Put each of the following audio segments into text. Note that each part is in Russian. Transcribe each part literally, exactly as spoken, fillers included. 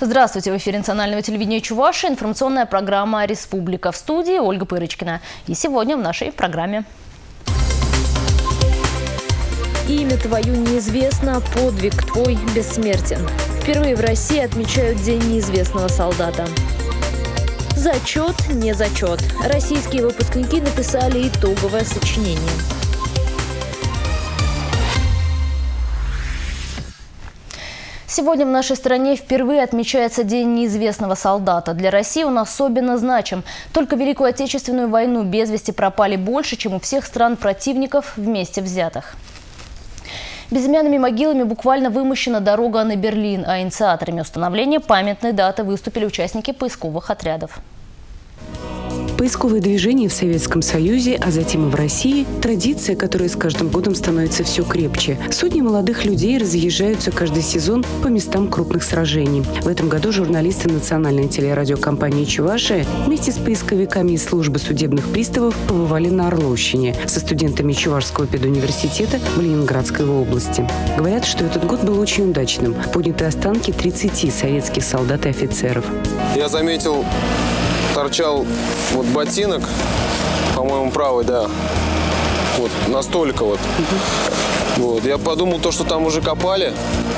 Здравствуйте! В эфире национального телевидения Чувашии информационная программа «Республика». В студии Ольга Пырочкина. И сегодня в нашей программе. Имя твое неизвестно, подвиг твой бессмертен. Впервые в России отмечают День неизвестного солдата. Зачет, не зачет. Российские выпускники написали итоговое сочинение. Сегодня в нашей стране впервые отмечается День неизвестного солдата. Для России он особенно значим. Только в Великую Отечественную войну без вести пропали больше, чем у всех стран противников вместе взятых. Безымянными могилами буквально вымощена дорога на Берлин, а инициаторами установления памятной даты выступили участники поисковых отрядов. Поисковое движение в Советском Союзе, а затем и в России – традиция, которая с каждым годом становится все крепче. Сотни молодых людей разъезжаются каждый сезон по местам крупных сражений. В этом году журналисты национальной телерадиокомпании «Чувашия» вместе с поисковиками из службы судебных приставов побывали на Орловщине со студентами Чувашского педуниверситета в Ленинградской области. Говорят, что этот год был очень удачным. Подняты останки тридцати советских солдат и офицеров. Я заметил, торчал вот ботинок, по-моему, правый, да, вот настолько вот. Вот. Я подумал, то, что там уже копали,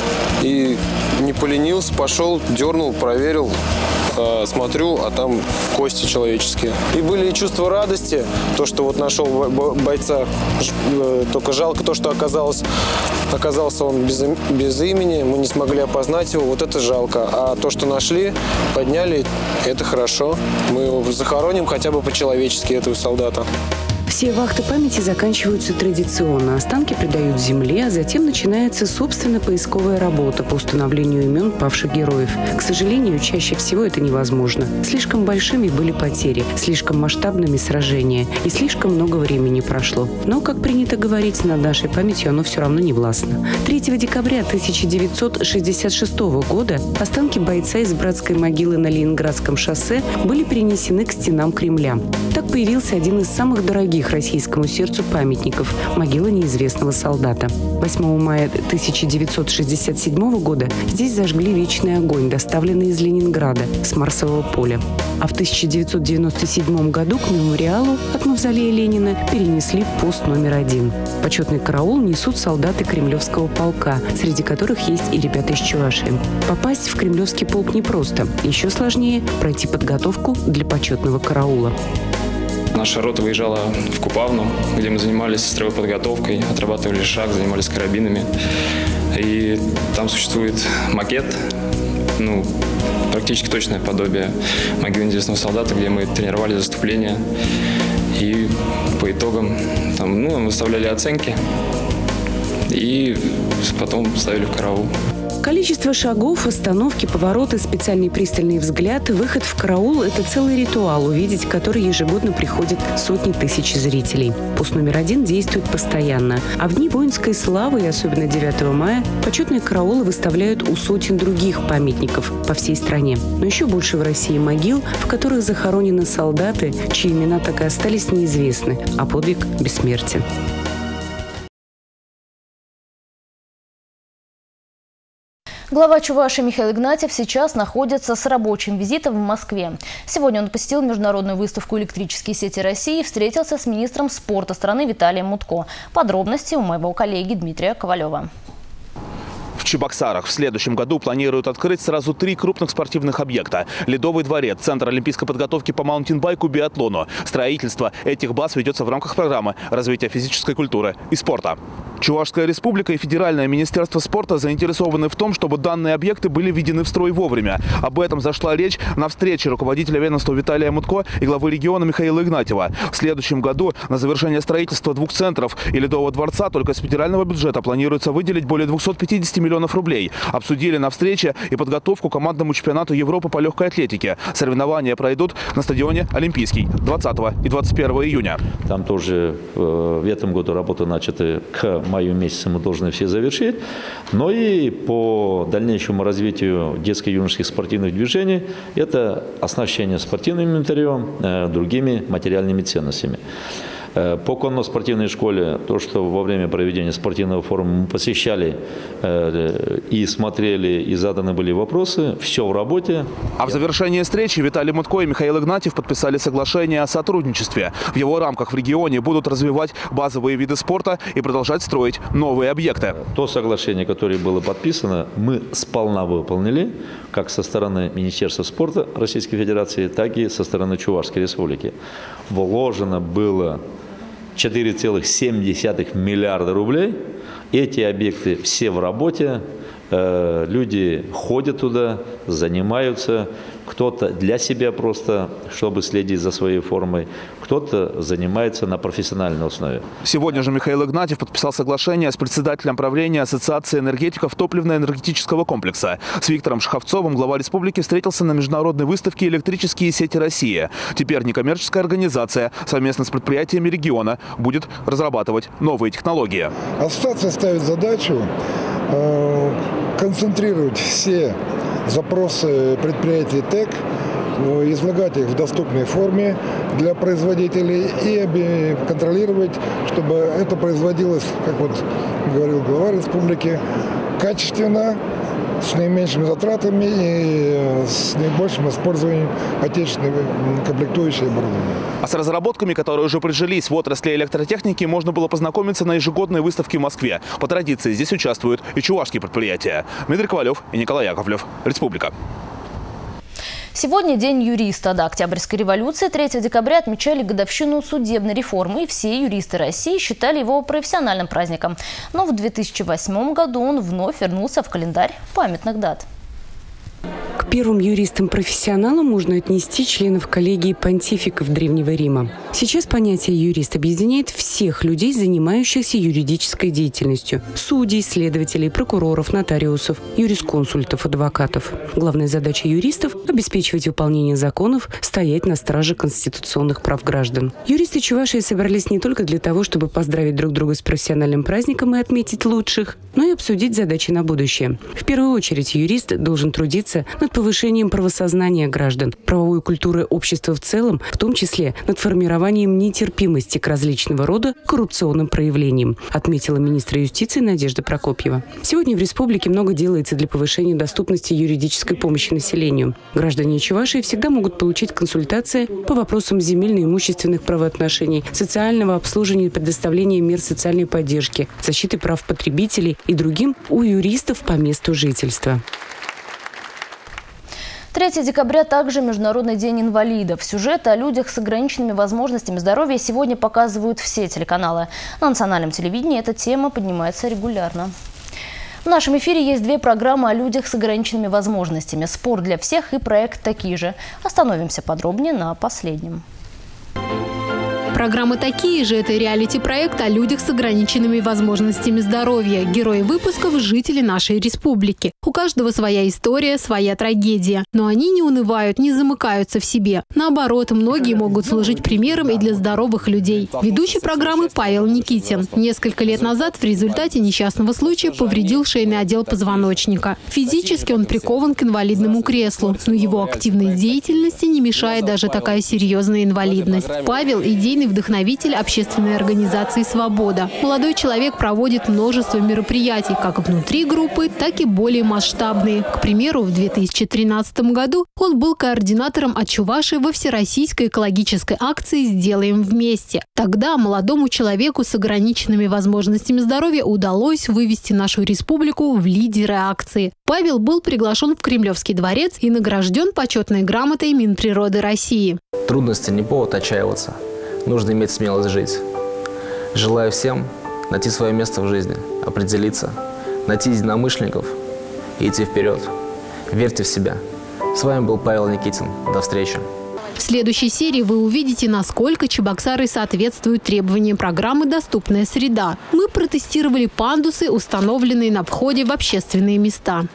и не поленился, пошел, дернул, проверил, э, смотрю, а там кости человеческие. И были и чувства радости, то, что вот нашел бойца, э, только жалко то, что оказалось, оказался он без, без имени, мы не смогли опознать его, вот это жалко. А то, что нашли, подняли, это хорошо. Мы его захороним хотя бы по-человечески, этого солдата. Все вахты памяти заканчиваются традиционно. Останки придают земле, а затем начинается собственно поисковая работа по установлению имен павших героев. К сожалению, чаще всего это невозможно. Слишком большими были потери, слишком масштабными сражения, и слишком много времени прошло. Но, как принято говорить, над нашей памятью оно все равно не властно. третьего декабря тысяча девятьсот шестьдесят шестого года останки бойца из братской могилы на Ленинградском шоссе были перенесены к стенам Кремля. Так появился один из самых дорогих российскому сердцу памятников – могила неизвестного солдата. восьмого мая тысяча девятьсот шестьдесят седьмого года здесь зажгли вечный огонь, доставленный из Ленинграда, с Марсового поля. А в тысяча девятьсот девяносто седьмом году к мемориалу от мавзолея Ленина перенесли пост номер один. Почетный караул несут солдаты Кремлевского полка, среди которых есть и ребята из Чувашии. Попасть в Кремлевский полк непросто. Еще сложнее – пройти подготовку для почетного караула. Наша рота выезжала в Купавну, где мы занимались строевой подготовкой, отрабатывали шаг, занимались карабинами. И там существует макет, ну, практически точное подобие могилы неизвестного солдата, где мы тренировали заступления. И по итогам там, ну, выставляли оценки и потом ставили в караул. Количество шагов, остановки, повороты, специальный пристальный взгляд, выход в караул – это целый ритуал, увидеть который ежегодно приходят сотни тысяч зрителей. Пост номер один действует постоянно. А в дни воинской славы, и особенно девятого мая, почетные караулы выставляют у сотен других памятников по всей стране. Но еще больше в России могил, в которых захоронены солдаты, чьи имена так и остались неизвестны, а подвиг бессмертен. Глава Чувашии Михаил Игнатьев сейчас находится с рабочим визитом в Москве. Сегодня он посетил международную выставку «Электрические сети России» и встретился с министром спорта страны Виталием Мутко. Подробности у моего коллеги Дмитрия Ковалева. В Чебоксарах в следующем году планируют открыть сразу три крупных спортивных объекта. Ледовый дворец, центр олимпийской подготовки по маунтинбайку, биатлону. Строительство этих баз ведется в рамках программы развития физической культуры и спорта. Чувашская республика и Федеральное министерство спорта заинтересованы в том, чтобы данные объекты были введены в строй вовремя. Об этом зашла речь на встрече руководителя ведомства Виталия Мутко и главы региона Михаила Игнатьева. В следующем году на завершение строительства двух центров и Ледового дворца только с федерального бюджета планируется выделить более двухсот пятидесяти миллионов рублей. Обсудили на встрече и подготовку к командному чемпионату Европы по легкой атлетике. Соревнования пройдут на стадионе Олимпийский двадцатого и двадцать первого июня. Там тоже в этом году работа начата к маю месяце, мы должны все завершить. Но и по дальнейшему развитию детско-юношеских спортивных движений это оснащение спортивным инвентарем, другими материальными ценностями. По конно-спортивной школе, то, что во время проведения спортивного форума мы посещали и смотрели, и заданы были вопросы, все в работе. А в завершении встречи Виталий Мутко и Михаил Игнатьев подписали соглашение о сотрудничестве. В его рамках в регионе будут развивать базовые виды спорта и продолжать строить новые объекты. То соглашение, которое было подписано, мы сполна выполнили, как со стороны Министерства спорта Российской Федерации, так и со стороны Чувашской Республики. Вложено было четыре целых семь десятых миллиарда рублей. Эти объекты все в работе. Люди ходят туда, занимаются. Кто-то для себя просто, чтобы следить за своей формой. Кто-то занимается на профессиональной основе. Сегодня же Михаил Игнатьев подписал соглашение с председателем правления Ассоциации энергетиков топливно-энергетического комплекса. С Виктором Шаховцовым глава республики встретился на международной выставке «Электрические сети России». Теперь некоммерческая организация совместно с предприятиями региона будет разрабатывать новые технологии. Ассоциация ставит задачу э, концентрировать все запросы предприятий ТЭК, излагать их в доступной форме для производителей и контролировать, чтобы это производилось, как вот говорил глава республики, качественно, с наименьшими затратами и с наибольшим использованием отечественной комплектующей оборудования. А с разработками, которые уже прижились в отрасли электротехники, можно было познакомиться на ежегодной выставке в Москве. По традиции здесь участвуют и чувашские предприятия. Дмитрий Ковалев и Николай Яковлев. Республика. Сегодня день юриста. До Октябрьской революции третьего декабря отмечали годовщину судебной реформы, и все юристы России считали его профессиональным праздником. Но в две тысячи восьмом году он вновь вернулся в календарь памятных дат. К первым юристам-профессионалам можно отнести членов коллегии понтификов Древнего Рима. Сейчас понятие «юрист» объединяет всех людей, занимающихся юридической деятельностью – судей, следователей, прокуроров, нотариусов, юрисконсультов, адвокатов. Главная задача юристов – обеспечивать выполнение законов, стоять на страже конституционных прав граждан. Юристы Чувашии собрались не только для того, чтобы поздравить друг друга с профессиональным праздником и отметить лучших, но и обсудить задачи на будущее. В первую очередь юрист должен трудиться над повышением правосознания граждан, правовой культуры общества в целом, в том числе над формированием нетерпимости к различного рода коррупционным проявлениям, отметила министр юстиции Надежда Прокопьева. Сегодня в республике много делается для повышения доступности юридической помощи населению. Граждане Чувашии всегда могут получить консультации по вопросам земельно-имущественных правоотношений, социального обслуживания и предоставления мер социальной поддержки, защиты прав потребителей и другим у юристов по месту жительства. третьего декабря также Международный день инвалидов. Сюжеты о людях с ограниченными возможностями здоровья сегодня показывают все телеканалы. На национальном телевидении эта тема поднимается регулярно. В нашем эфире есть две программы о людях с ограниченными возможностями. «Спорт для всех» и проект «Такие же». Остановимся подробнее на последнем. Программы «Такие же» – это реалити-проект о людях с ограниченными возможностями здоровья. Герои выпусков – жители нашей республики. У каждого своя история, своя трагедия. Но они не унывают, не замыкаются в себе. Наоборот, многие могут служить примером и для здоровых людей. Ведущий программы Павел Никитин. Несколько лет назад в результате несчастного случая повредил шейный отдел позвоночника. Физически он прикован к инвалидному креслу. Но его активной деятельности не мешает даже такая серьезная инвалидность. Павел – идейный вдохновитель общественной организации «Свобода». Молодой человек проводит множество мероприятий, как внутри группы, так и более масштабные. К примеру, в две тысячи тринадцатом году он был координатором от Чувашии во всероссийской экологической акции «Сделаем вместе». Тогда молодому человеку с ограниченными возможностями здоровья удалось вывести нашу республику в лидеры акции. Павел был приглашен в Кремлевский дворец и награжден почетной грамотой Минприроды России. Трудности не повод отчаиваться. Нужно иметь смелость жить. Желаю всем найти свое место в жизни, определиться, найти единомышленников и идти вперед. Верьте в себя. С вами был Павел Никитин. До встречи. В следующей серии вы увидите, насколько чебоксары соответствуют требованиям программы «Доступная среда». Мы протестировали пандусы, установленные на входе в общественные места.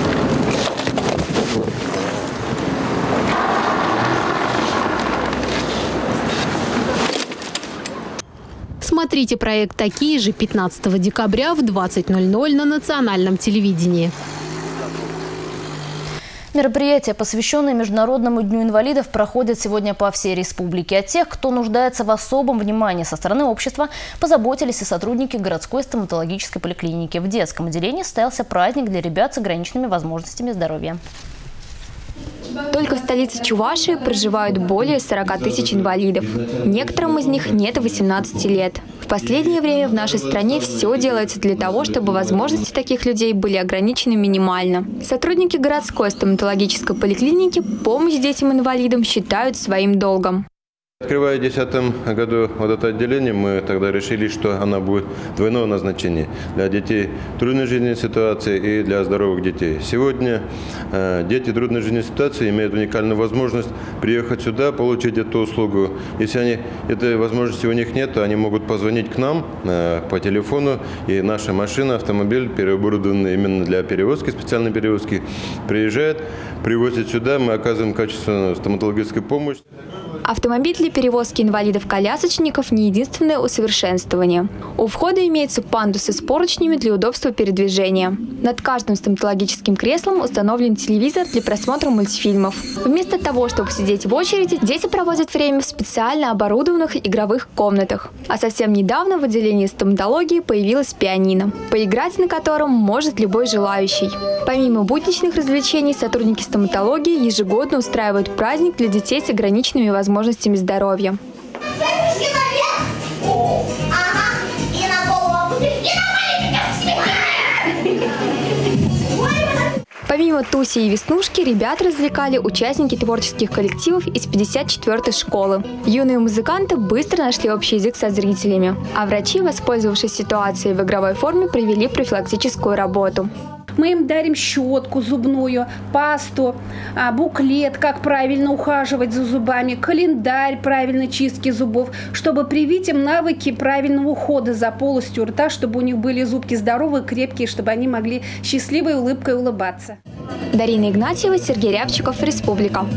Смотрите проект «Такие же» пятнадцатого декабря в двадцать ноль ноль на национальном телевидении. Мероприятия, посвященные Международному дню инвалидов, проходят сегодня по всей республике. О тех, кто нуждается в особом внимании со стороны общества, позаботились и сотрудники городской стоматологической поликлиники. В детском отделении состоялся праздник для ребят с ограниченными возможностями здоровья. Только в столице Чувашии проживают более сорока тысяч инвалидов. Некоторым из них нет и восемнадцати лет. В последнее время в нашей стране все делается для того, чтобы возможности таких людей были ограничены минимально. Сотрудники городской стоматологической поликлиники помощь детям-инвалидам считают своим долгом. Открывая в две тысячи десятом году вот это отделение, мы тогда решили, что оно будет двойного назначения для детей трудной жизненной ситуации и для здоровых детей. Сегодня э, дети трудной жизненной ситуации имеют уникальную возможность приехать сюда, получить эту услугу. Если они, этой возможности у них нет, то они могут позвонить к нам э, по телефону, и наша машина, автомобиль, переоборудованный именно для перевозки, специальной перевозки, приезжает, привозит сюда, мы оказываем качественную стоматологическую помощь. Автомобиль для перевозки инвалидов-колясочников – не единственное усовершенствование. У входа имеются пандусы с поручнями для удобства передвижения. Над каждым стоматологическим креслом установлен телевизор для просмотра мультфильмов. Вместо того, чтобы сидеть в очереди, дети проводят время в специально оборудованных игровых комнатах. А совсем недавно в отделении стоматологии появилась пианино, поиграть на котором может любой желающий. Помимо будничных развлечений, сотрудники стоматологии ежегодно устраивают праздник для детей с ограниченными возможностями здоровья. Помимо Туси и Веснушки, ребят развлекали участники творческих коллективов из пятьдесят четвёртой школы. Юные музыканты быстро нашли общий язык со зрителями, а врачи, воспользовавшись ситуацией в игровой форме, провели профилактическую работу. Мы им дарим щетку зубную, пасту, буклет, как правильно ухаживать за зубами, календарь правильной чистки зубов, чтобы привить им навыки правильного ухода за полостью рта, чтобы у них были зубки здоровые, крепкие, чтобы они могли счастливой улыбкой улыбаться. Дарина Игнатьева, Сергей Рябчиков, Республика.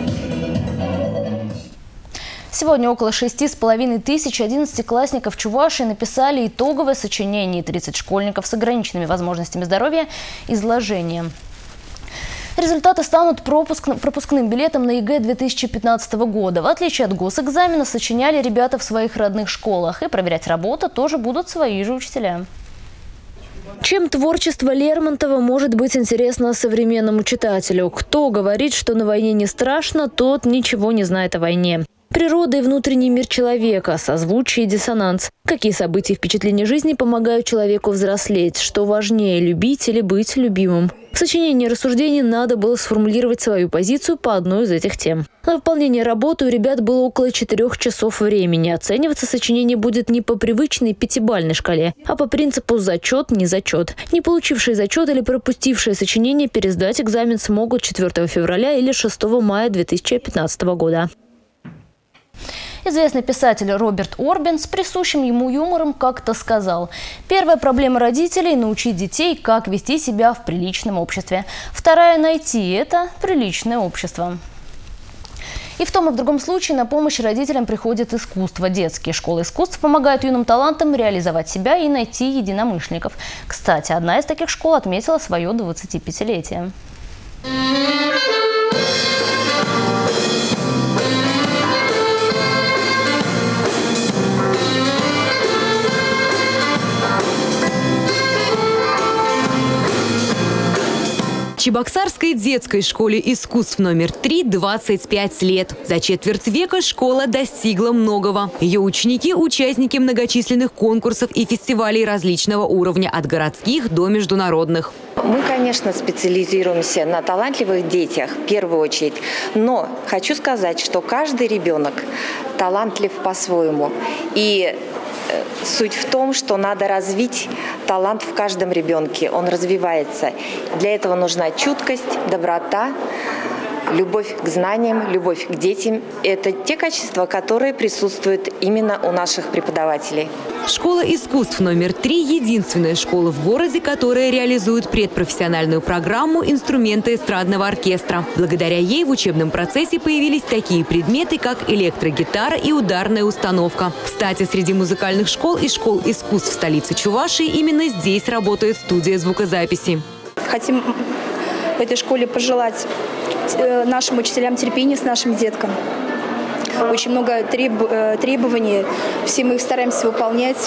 Сегодня около шести с половиной тысяч одиннадцатиклассников Чувашии написали итоговое сочинение, и тридцать школьников с ограниченными возможностями здоровья – изложение. Результаты станут пропуск, пропускным билетом на ЕГЭ две тысячи пятнадцатого года. В отличие от госэкзамена, сочиняли ребята в своих родных школах, и проверять работу тоже будут свои же учителя. Чем творчество Лермонтова может быть интересно современному читателю? Кто говорит, что на войне не страшно, тот ничего не знает о войне. Природа и внутренний мир человека, созвучие и диссонанс. Какие события и впечатления жизни помогают человеку взрослеть? Что важнее – любить или быть любимым? В сочинении рассуждений надо было сформулировать свою позицию по одной из этих тем. На выполнение работы у ребят было около четырех часов времени. Оцениваться сочинение будет не по привычной пятибалльной шкале, а по принципу «зачет, не зачет». Не получившие зачет или пропустившие сочинение пересдать экзамен смогут четвёртого февраля или шестого мая две тысячи пятнадцатого года. Известный писатель Роберт Орбен с присущим ему юмором как-то сказал: «Первая проблема родителей – научить детей, как вести себя в приличном обществе. Вторая – найти это приличное общество». И в том и в другом случае на помощь родителям приходит искусство. Детские школы искусств помогают юным талантам реализовать себя и найти единомышленников. Кстати, одна из таких школ отметила свое двадцатипятилетие. Чебоксарской детской школе искусств номер три двадцать пять лет. За четверть века школа достигла многого. Ее ученики – участники многочисленных конкурсов и фестивалей различного уровня, от городских до международных. Мы, конечно, специализируемся на талантливых детях в первую очередь. Но хочу сказать, что каждый ребенок талантлив по-своему. И суть в том, что надо развить талант в каждом ребенке. Он развивается. Для этого нужна чуткость, доброта, любовь к знаниям, любовь к детям – это те качества, которые присутствуют именно у наших преподавателей. Школа искусств номер три – единственная школа в городе, которая реализует предпрофессиональную программу «Инструменты эстрадного оркестра». Благодаря ей в учебном процессе появились такие предметы, как электрогитара и ударная установка. Кстати, среди музыкальных школ и школ искусств столицы Чувашии именно здесь работает студия звукозаписи. Хотим в этой школе пожелать нашим учителям терпения с нашим деткам. Очень много треб- требований, все мы их стараемся выполнять.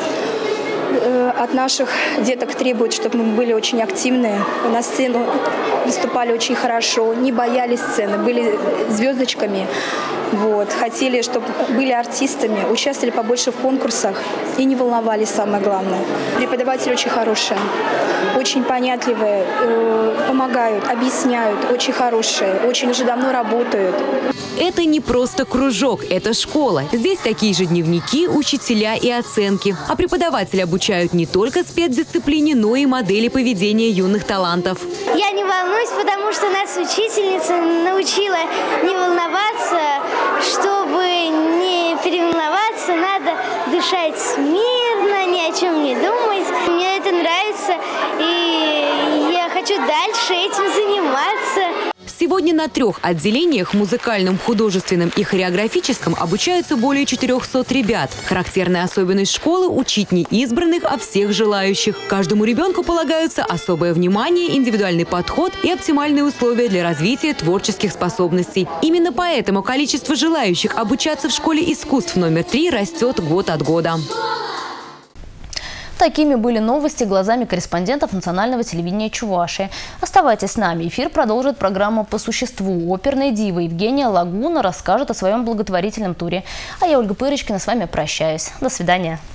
От наших деток требуют, чтобы мы были очень активные, на сцену выступали очень хорошо, не боялись сцены, были звездочками, вот, хотели, чтобы были артистами, участвовали побольше в конкурсах и не волновались, самое главное. Преподаватели очень хорошие, очень понятливые, помогают, объясняют, очень хорошие, очень уже давно работают. Это не просто кружок, это школа. Здесь такие же дневники, учителя и оценки. А преподаватели обучают не только спецдисциплине, но и модели поведения юных талантов. Я не волнуюсь, потому что нас учительница научила не волноваться. Чтобы не переволноваться, надо дышать мирно, ни о чем не думать. Мне это нравится, и я хочу дальше этим заниматься. Сегодня на трех отделениях – музыкальном, художественном и хореографическом – обучаются более четырехсот ребят. Характерная особенность школы – учить не избранных, а всех желающих. Каждому ребенку полагаются особое внимание, индивидуальный подход и оптимальные условия для развития творческих способностей. Именно поэтому количество желающих обучаться в школе искусств номер три растет год от года. Такими были новости глазами корреспондентов национального телевидения Чувашии. Оставайтесь с нами. Эфир продолжит программа «По существу». Оперная дива Евгения Лагуна расскажет о своем благотворительном туре. А я, Ольга Пырочкина, с вами прощаюсь. До свидания.